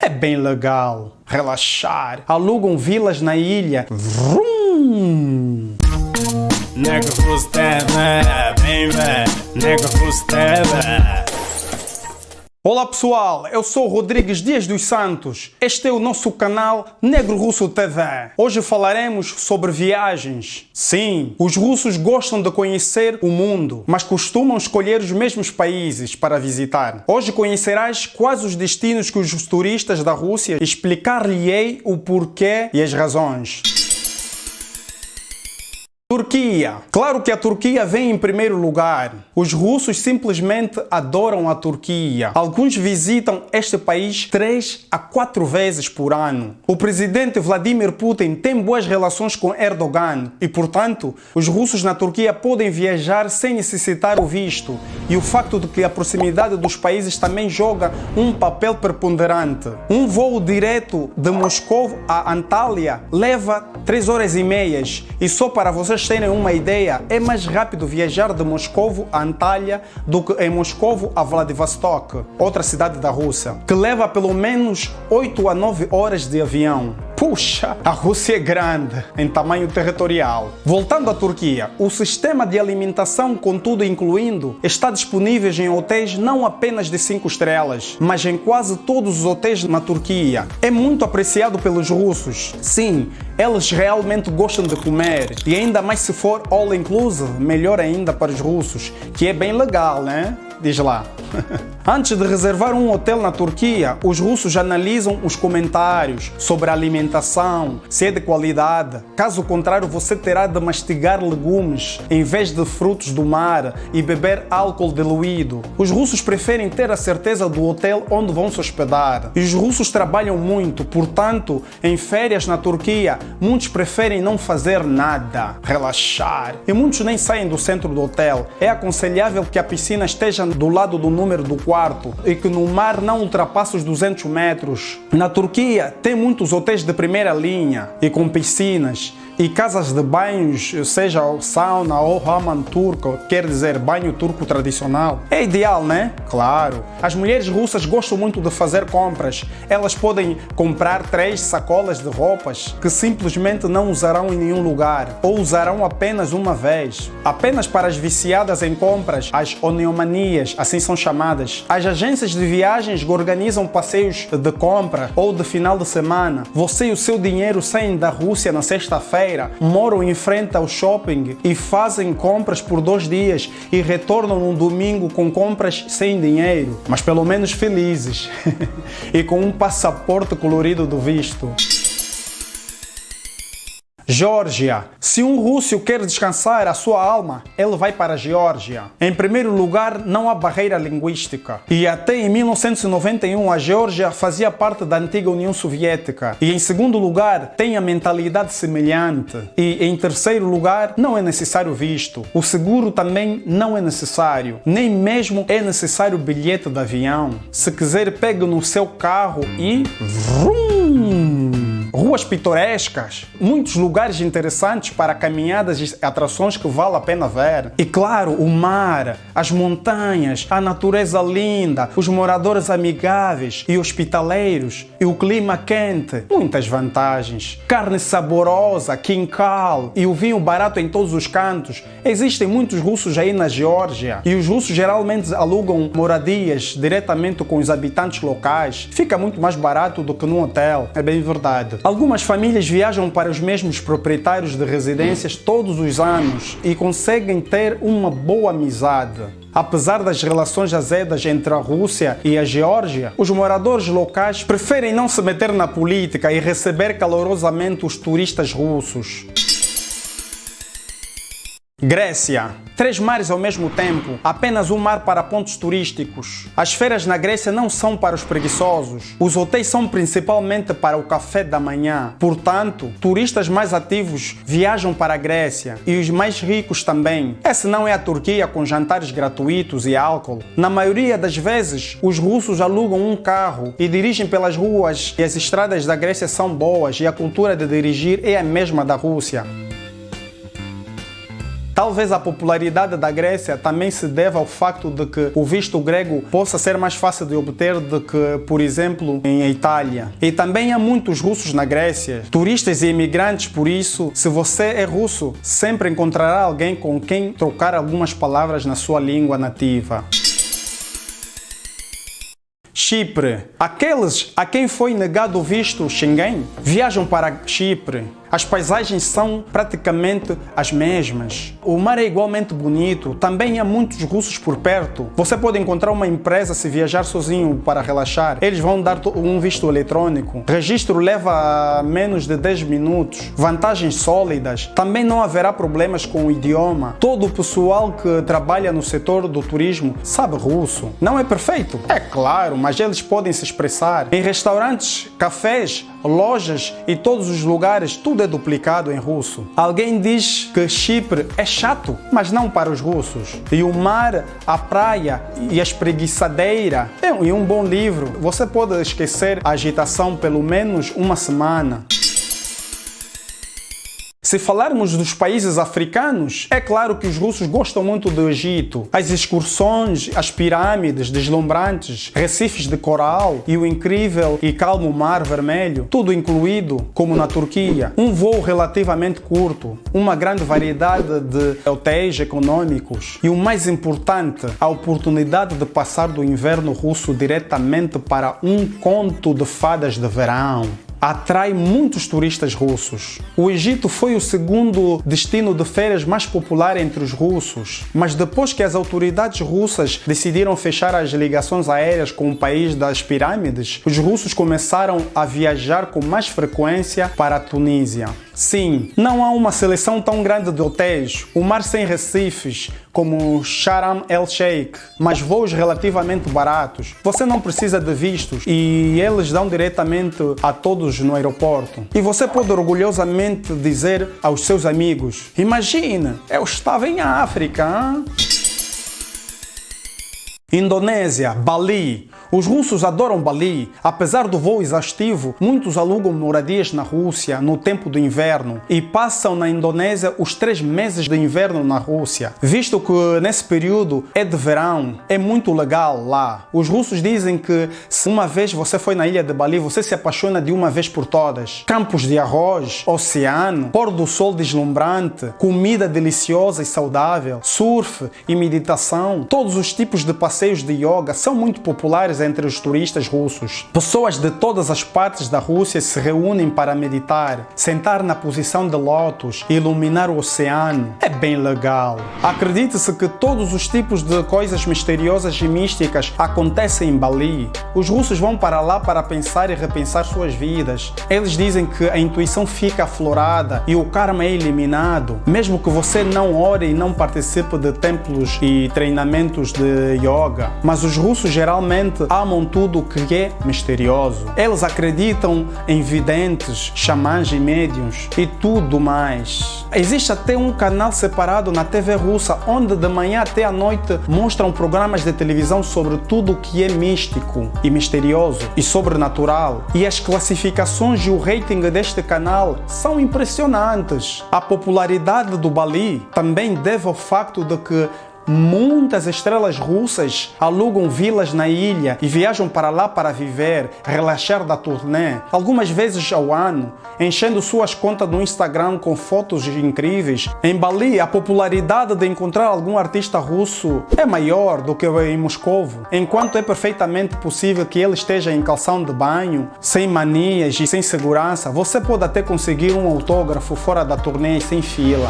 É bem legal. Relaxar. Alugam vilas na ilha. Vrum. Nego Rusteva, bem velho, Nego Rusteva. Olá pessoal, eu sou Rodrigues Dias dos Santos. Este é o nosso canal Negro Russo TV. Hoje falaremos sobre viagens. Sim, os russos gostam de conhecer o mundo, mas costumam escolher os mesmos países para visitar. Hoje conhecerás quais os destinos que os turistas da Rússia explicar-lhe-ei o porquê e as razões. Turquia. Claro que a Turquia vem em primeiro lugar. Os russos simplesmente adoram a Turquia. Alguns visitam este país 3 a 4 vezes por ano. O presidente Vladimir Putin tem boas relações com Erdogan e, portanto, os russos na Turquia podem viajar sem necessitar o visto. E o facto de que a proximidade dos países também joga um papel preponderante. Um voo direto de Moscou a Antália leva 3 horas e meias. E só para vocês terem uma ideia, é mais rápido viajar de Moscovo a Antália do que em Moscovo a Vladivostok, outra cidade da Rússia, que leva pelo menos 8 a 9 horas de avião. Puxa, a Rússia é grande em tamanho territorial. Voltando à Turquia, o sistema de alimentação, contudo incluindo, está disponível em hotéis não apenas de 5 estrelas, mas em quase todos os hotéis na Turquia. É muito apreciado pelos russos. Sim, eles realmente gostam de comer, e ainda mais se for all inclusive, melhor ainda para os russos, que é bem legal, né? Diz lá. Antes de reservar um hotel na Turquia, os russos analisam os comentários sobre a alimentação, se é de qualidade. Caso contrário, você terá de mastigar legumes em vez de frutos do mar e beber álcool diluído. Os russos preferem ter a certeza do hotel onde vão se hospedar. E os russos trabalham muito, portanto, em férias na Turquia, muitos preferem não fazer nada, relaxar. E muitos nem saem do centro do hotel. É aconselhável que a piscina esteja do lado do número do quarto e que no mar não ultrapasse os 200 metros. Na Turquia tem muitos hotéis de primeira linha e com piscinas e casas de banhos, seja sauna ou hammam turco, quer dizer banho turco tradicional. É ideal, né? Claro. As mulheres russas gostam muito de fazer compras. Elas podem comprar 3 sacolas de roupas que simplesmente não usarão em nenhum lugar ou usarão apenas uma vez. Apenas para as viciadas em compras, as oniomanias, assim são chamadas. As agências de viagens organizam passeios de compra ou de final de semana. Você e o seu dinheiro saem da Rússia na sexta-feira, moram em frente ao shopping e fazem compras por 2 dias e retornam no domingo com compras sem dinheiro, mas pelo menos felizes e com um passaporte colorido do visto. Geórgia. Se um russo quer descansar a sua alma, ele vai para a Geórgia. Em primeiro lugar, não há barreira linguística. E até em 1991 a Geórgia fazia parte da antiga União Soviética. E em segundo lugar, tem a mentalidade semelhante. E em terceiro lugar, não é necessário visto. O seguro também não é necessário. Nem mesmo é necessário bilhete de avião. Se quiser, pegue no seu carro e... Vrum! Ruas pitorescas, muitos lugares interessantes para caminhadas e atrações que vale a pena ver. E claro, o mar, as montanhas, a natureza linda, os moradores amigáveis e hospitaleiros e o clima quente. Muitas vantagens. Carne saborosa, quincal e o vinho barato em todos os cantos. Existem muitos russos aí na Geórgia e os russos geralmente alugam moradias diretamente com os habitantes locais. Fica muito mais barato do que num hotel, é bem verdade. Algumas famílias viajam para os mesmos proprietários de residências todos os anos e conseguem ter uma boa amizade. Apesar das relações azedas entre a Rússia e a Geórgia, os moradores locais preferem não se meter na política e receber calorosamente os turistas russos. Grécia. 3 mares ao mesmo tempo, apenas um mar para pontos turísticos. As feiras na Grécia não são para os preguiçosos. Os hotéis são principalmente para o café da manhã. Portanto, turistas mais ativos viajam para a Grécia e os mais ricos também. Essa não é a Turquia com jantares gratuitos e álcool. Na maioria das vezes, os russos alugam um carro e dirigem pelas ruas e as estradas da Grécia são boas e a cultura de dirigir é a mesma da Rússia. Talvez a popularidade da Grécia também se deva ao facto de que o visto grego possa ser mais fácil de obter do que, por exemplo, em Itália. E também há muitos russos na Grécia, turistas e imigrantes, por isso, se você é russo, sempre encontrará alguém com quem trocar algumas palavras na sua língua nativa. Chipre. Aqueles a quem foi negado o visto Schengen viajam para Chipre. As paisagens são praticamente as mesmas. O mar é igualmente bonito. Também há muitos russos por perto. Você pode encontrar uma empresa se viajar sozinho para relaxar. Eles vão dar um visto eletrônico. Registro leva menos de 10 minutos. Vantagens sólidas. Também não haverá problemas com o idioma. Todo o pessoal que trabalha no setor do turismo sabe russo. Não é perfeito? É claro, mas eles podem se expressar. Em restaurantes, cafés, lojas e todos os lugares, tudo é duplicado em russo. Alguém diz que Chipre é chato, mas não para os russos. E o mar, a praia e a espreguiçadeira e um bom livro. Você pode esquecer a agitação pelo menos uma semana. Se falarmos dos países africanos, é claro que os russos gostam muito do Egito. As excursões, as pirâmides deslumbrantes, recifes de coral e o incrível e calmo Mar Vermelho, tudo incluído, como na Turquia. Um voo relativamente curto, uma grande variedade de hotéis econômicos e o mais importante, a oportunidade de passar do inverno russo diretamente para um conto de fadas de verão. Atrai muitos turistas russos. O Egito foi o segundo destino de férias mais popular entre os russos, mas depois que as autoridades russas decidiram fechar as ligações aéreas com o país das pirâmides, os russos começaram a viajar com mais frequência para a Tunísia. Sim, não há uma seleção tão grande de hotéis, o mar sem recifes, como Sharm el-Sheikh, mas voos relativamente baratos. Você não precisa de vistos e eles dão diretamente a todos no aeroporto. E você pode orgulhosamente dizer aos seus amigos: imagine, eu estava em África. Indonésia, Bali. Os russos adoram Bali. Apesar do voo exaustivo, muitos alugam moradias na Rússia no tempo do inverno e passam na Indonésia os 3 meses de inverno na Rússia. Visto que nesse período é de verão, é muito legal lá. Os russos dizem que se uma vez você foi na ilha de Bali, você se apaixona de uma vez por todas. Campos de arroz, oceano, pôr do sol deslumbrante, comida deliciosa e saudável, surf e meditação. Todos os tipos de passeios de yoga são muito populares entre os turistas russos. Pessoas de todas as partes da Rússia se reúnem para meditar, sentar na posição de lótus e iluminar o oceano. É bem legal. Acredite-se que todos os tipos de coisas misteriosas e místicas acontecem em Bali. Os russos vão para lá para pensar e repensar suas vidas. Eles dizem que a intuição fica aflorada e o karma é eliminado, mesmo que você não ore e não participe de templos e treinamentos de yoga. Mas os russos geralmente amam tudo o que é misterioso. Eles acreditam em videntes, xamãs e médiuns e tudo mais. Existe até um canal separado na TV russa onde de manhã até à noite mostram programas de televisão sobre tudo o que é místico e misterioso e sobrenatural. E as classificações e o rating deste canal são impressionantes. A popularidade do Bali também deve ao facto de que muitas estrelas russas alugam vilas na ilha e viajam para lá para viver, relaxar da turnê, algumas vezes ao ano, enchendo suas contas no Instagram com fotos incríveis. Em Bali, a popularidade de encontrar algum artista russo é maior do que em Moscovo, enquanto é perfeitamente possível que ele esteja em calção de banho, sem manias e sem segurança. Você pode até conseguir um autógrafo fora da turnê sem fila.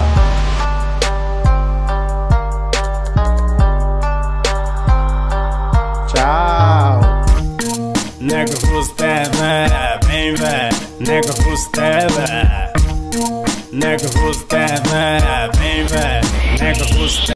Tchau! Nega Rusteva, bem vé. Nega Rusteva. Nega Rusteva, bem vé. Nega Rusteva.